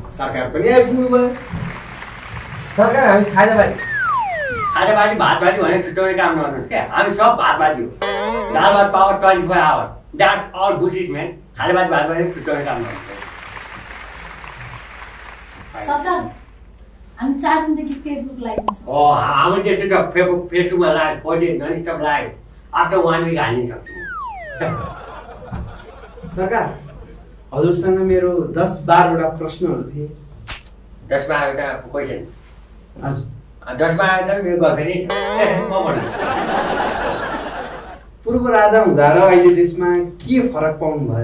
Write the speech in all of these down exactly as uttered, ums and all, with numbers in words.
सरकार पनि आइपुग्नु भयो। सरकार हामी खाजाबारी खाजाबारी भातबारी भनेर छुट्याउने काम नगर्नुहोस् क्या। हामी सब भातबारी हो। दाल भात power twenty four hour that's all bullshit man. खाजाबारी भातबारी छुट्याउने काम नगर्नुहोस्। सरकार हामी चार दिनदेखि फेसबुक लाइभमा छौँ। ओ हामी त्यस्तो त फेसबुक फेसबुकमा live for days non stop live after one week हाल्ने सक्छु। सरकार हजुरसँग मेरो दस बाह्रवटा प्रश्नहरू थिए। दस बाह्रवटा क्वेसन? हजुर दस बाह्रवटा मेरो गर्लफ्रेन्डै छ। म भन्नु पूर्व राजा हुँदा र अहिले देशमा के फरक पाउनु भयो?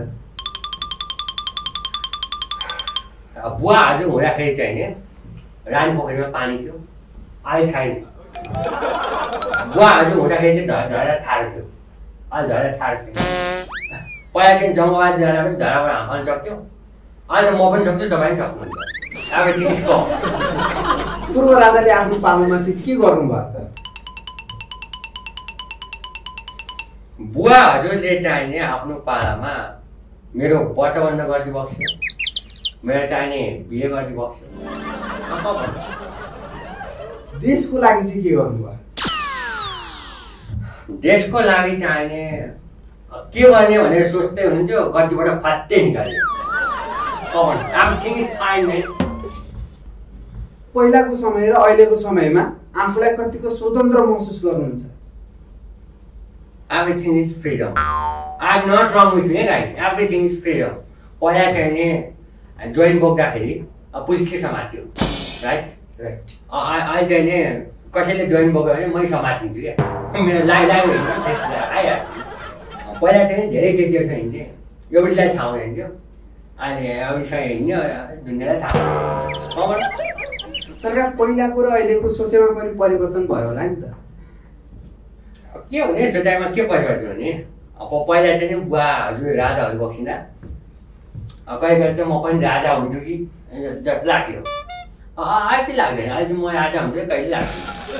बुवा हजुर हुँदाखेरि चाहिँ नि रानी पोखरीमा पानी थियो, अहिले छैन। बुवा हजुर हुँदाखेरि चाहिँ धरा ठाडो थियो, अहिले धरा ठाडो छैन। पहिला चाहिँ जङ्गलबाज जाँदा पनि धराबाट हाम्न सक्थ्यो, अहिले त म पनि सक्छु तपाईँ पनि सक्नुहुन्छ। अब त्यसको पूर्व राजाले आफ्नो पालोमा चाहिँ के गर्नुभयो त? बुवा हजुरले चाहिने आफ्नो पालामा मेरो व्रतबन्ध गरिदिबक्स्यो, मेरो चाहिने बिहे गरिदिबक्स्यो। देशको लागि चाहिँ के गर्नुभयो? देशको लागि चाहिने के गर्ने भनेर सोच्दै हुनुहुन्थ्यो, गतिबाट फाट्दै निकाल्यो। पहिलाको समय र अहिलेको समयमा आफूलाई कतिको स्वतन्त्र महसुस गर्नुहुन्छ? Everything is freedom. I'm not wrong with me, right? Everything is freedom. पहिला चाहिँ नि जोइन बोक्दाखेरि पुलिसले समात्यो, राइट? राइट। अहिले चाहिँ नि कसैले जोइन बोक्यो भने मै समातिन्छु क्या, मेरो लाइ लाइ होइन आइहाल्यो। पहिला चाहिँ धेरै केटीहरूसँग हिँड्थेँ, एउटीलाई ठाउँमा हिँड्थ्यो, अहिले एउटीसँग हिँड्यो दुनियाँलाई थाहा। सरकार पहिलाको र अहिलेको सोचेमा पनि परिवर्तन भयो होला नि त? के हुने यस्तो टाइममा के परिवर्तन हुने? अब पहिला चाहिँ नि बुवा हजुर राजाहरू बक्सिँदा कहिले कहिले चाहिँ म पनि राजा हुन्छु कि जस्तो लाग्थ्यो। अहिले चाहिँ लाग्दैन, अहिले चाहिँ म राजा हुन्छु कहिले लाग्दैन।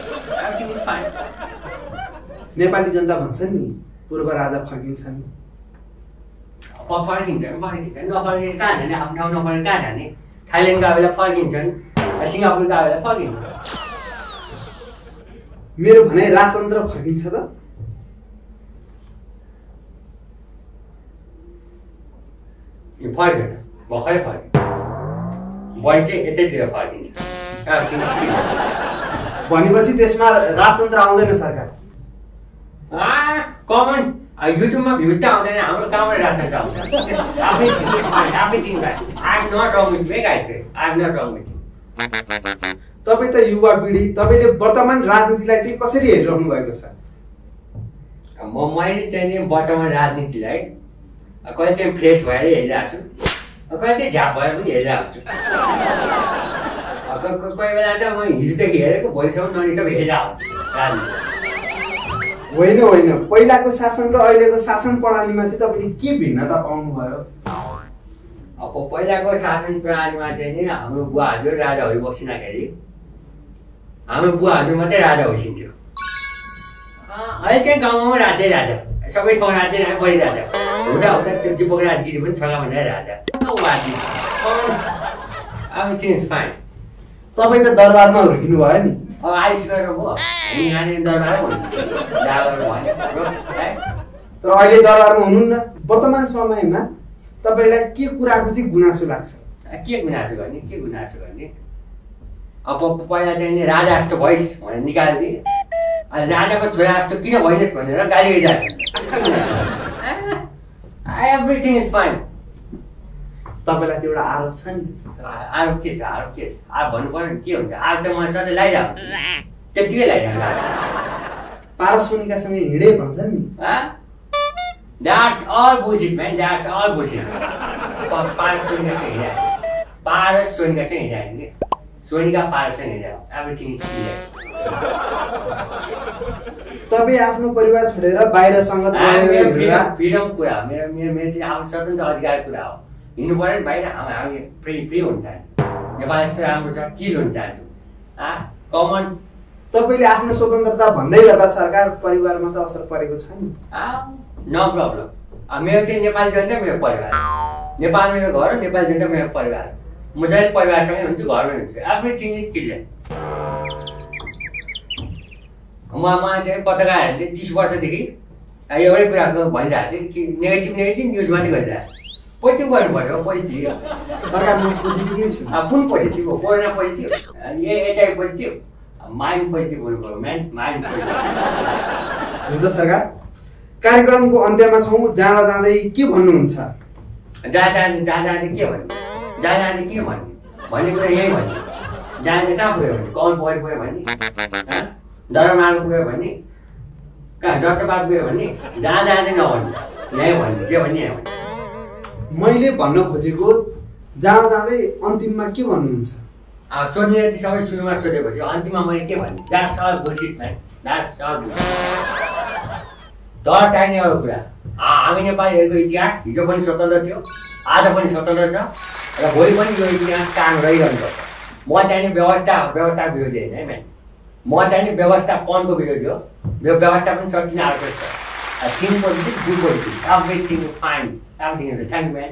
नेपाली जनता भन्छन् नि पूर्व राजा फर्किन्छन्। फर्किन्छ फर्किन्छ नफर्किने कहाँ जाने? आफ्नो ठाउँ नफर्किने कहाँ जाने? थाइल्यान्डको बेला फर्किन्छन्, सिङ्गापुरको बेला फर्किन्छ। मेरो भनाइ राजतन्त्र फर्किन्छ त? यो फर्किन्छ, भर्खरै फर्किन्छ। बढी चाहिँ यतैतिर फर्किन्छ। भनेपछि देशमा राजतन्त्र आउँदैन सरकार? कमन युट्युबमा भ्युज त आउँदैन, हाम्रो कहाँबाट राजतन्त्र आउँछ? आफै आफै थिङ भाइ। I am not wrong with me guide, I am not wrong with. तपाईँ त युवा पिँढी, तपाईँले वर्तमान राजनीतिलाई चाहिँ कसरी हेरिरहनु भएको छ? म मैले चाहिँ नि वर्तमान राजनीतिलाई कहिले चाहिँ फ्रेस भएर हेरिरहेको छु, कहिले चाहिँ झ्याप भएर पनि हेरिरहेको छु। कोही बेला त म हिजोदेखि हेरेको भोलिसम्म ननिस्टप हेरिरहेको छु राजनीति। होइन होइन, पहिलाको शासन र अहिलेको शासन प्रणालीमा चाहिँ तपाईँले के भिन्नता पाउनुभयो? अब पहिलाको शासन प्रणालीमा चाहिँ नि हाम्रो बुवा हजुर राजाहरू बसिँदाखेरि हाम्रो बुवा हजुर मात्रै राजा होइसिन्थ्यो। अहिले चाहिँ गाउँ गाउँमा राजै राजा, सबै ठाउँ राजै बढी राजा हुँदा हुँदा त्यो दिपक राजगिरी पनि छगा भन्दा राजा। Everything is fine. तपाईँ त दरबारमा हुर्किनु भयो नि? अब आइस गरेर भयो, हामी यहाँनिर दरबारै हुन्थ्यो। तर अहिले दरबारमा हुनुहुन्न। वर्तमान समयमा तपाईँलाई के कुराको चाहिँ गुनासो लाग्छ? के गुनासो गर्ने के गुनासो गर्ने अब पहिला चाहिँ नि राजा जस्तो भइस् भनेर निकालिदिए, अहिले राजाको छोरा जस्तो किन भइनस् भनेर गाली गरिरहेको। Everything is fine. तपाईँलाई त्यो एउटा आरोप छ नि? आरोप के छ? आरोप के छ? आरोप भन्नु पर्यो नि, के हुन्छ? आरोप त मैले सधैँ लगाइरहेको त्यतिकै लगाइरहेको। पारसोनिकासँग हिँडे भन्छन् नि? That's all bullshit, man. That's all bullshit. Paras Sonika से हिँडा, पारस सोनिका से हिँडा है, सोनिका पारस से हिँडा, everything is clear. तपाईँ आफ्नो परिवार छोडेर बाहिर सङ्गत गरेर हिँड्दा फ्रिडम कुरा हो, मेरो मेरो मेरो चाहिँ आफ्नो स्वतन्त्र अधिकार कुरा हो। हिँड्नु पर्यो नि बाहिर, हामी फ्री फ्री हुन चाहन्छौँ। नेपाल यस्तो राम्रो छ, चिल हुन चाहन्छौँ। कमन तपाईँले आफ्नो स्वतन्त्रता भन्दै गर्दा सरकार परिवारमा त असर परेको छ नि? No problem. मेरो चाहिँ नेपाली जनता मेरो परिवार, नेपाल मेरो घर, नेपाली जनता मेरो परिवार। म जहिले परिवारसँगै हुन्छु घरमै हुन्छु एभ्रिथिङ इज क्लियर म मलाई चाहिँ पत्रकारहरूले तिस वर्षदेखि एउटै कुराको भनिरहेको छ कि नेगेटिभ नेगेटिभ न्युज मात्रै गरिरहेको पोजिटिभ गर्नु पर्यो पोजिटिभ सरकारमा पोजिटिभ नै छु कुन पोजिटिभ हो कोरोना पोजिटिभ ए एचआई पोजिटिभ माइन्ड पोजिटिभ हुनु पर्यो माइन्ड माइन्ड पोजिटिभ हुन्छ सरकार कार्यक्रमको अन्त्यमा छौँ जाँदा जाँदै के भन्नुहुन्छ जहाँ जाँदै जहाँ जाँदै के भन्ने जहाँ जाँदै के भन्ने भन्ने कुरा यही भन्ने जाँदै कहाँ पुग्यो भने कल परि पुग्यो भन्ने डरमार्ग पुग्यो भन्ने कहाँ डट्टबार पुग्यो भन्ने जहाँ जाँदै नभन्ने यहीँ भन्ने के भन्ने यहाँ भन्ने मैले भन्न खोजेको जाँदा जाँदै अन्तिममा के भन्नुहुन्छ सोध्ने यति सबै सुरुमा सोधेपछि अन्तिममा मैले के भन्ने that's all bullshit man that's all डर चाहिने एउटा कुरा हामी नेपालीहरूको इतिहास हिजो पनि स्वतन्त्र थियो आज पनि स्वतन्त्र छ र भोलि पनि यो इतिहास कायम रहिरहनु पर्छ म चाहिने व्यवस्था व्यवस्था विरोधी होइन है म्यान म चाहिने व्यवस्थापनको विरोधी हो यो व्यवस्था पनि सचिन आवश्यक छ thing positive do positive everything fine everything is thank man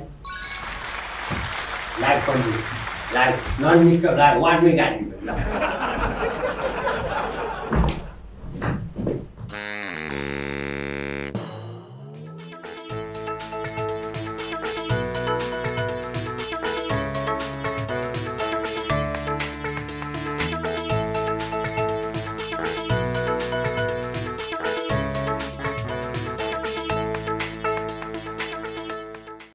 life पनि life non mister life what me गाडी